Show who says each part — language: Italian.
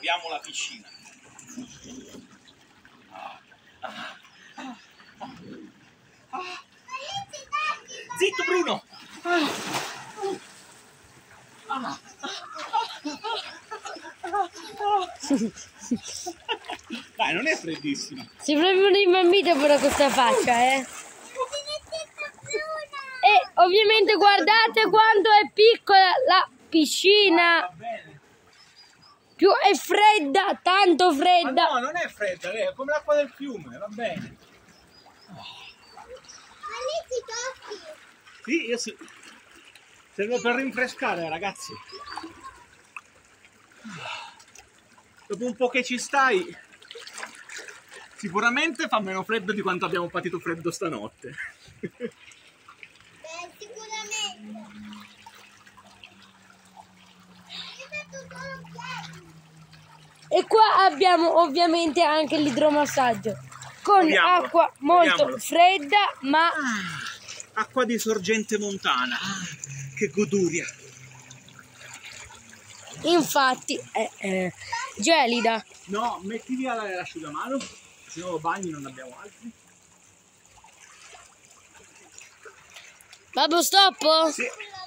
Speaker 1: abbiamo la piscina. Zitto Bruno! Dai, non è freddissimo.
Speaker 2: Si proprio un imbambito però questa faccia, E ovviamente guardate quanto è piccola la piscina.
Speaker 1: Va bene.
Speaker 2: Più è fredda, tanto
Speaker 1: Ma
Speaker 2: fredda.
Speaker 1: no, non è fredda, è come l'acqua del fiume, va bene.
Speaker 3: Ma lì si tocchi.
Speaker 1: Sì, io sì. Serve per rinfrescare, ragazzi. Dopo un po' che ci stai, sicuramente fa meno freddo di quanto abbiamo patito freddo stanotte.
Speaker 3: Sicuramente. Io metto solo piedi.
Speaker 2: E qua abbiamo ovviamente anche l'idromassaggio con
Speaker 1: Proviamolo,
Speaker 2: acqua molto
Speaker 1: proviamolo.
Speaker 2: fredda, ma
Speaker 1: Acqua di sorgente montana. Che goduria.
Speaker 2: infatti è gelida.
Speaker 1: No, metti via l'asciugamano, se no bagni non abbiamo altri.
Speaker 2: Babbo, stop?
Speaker 1: Sì.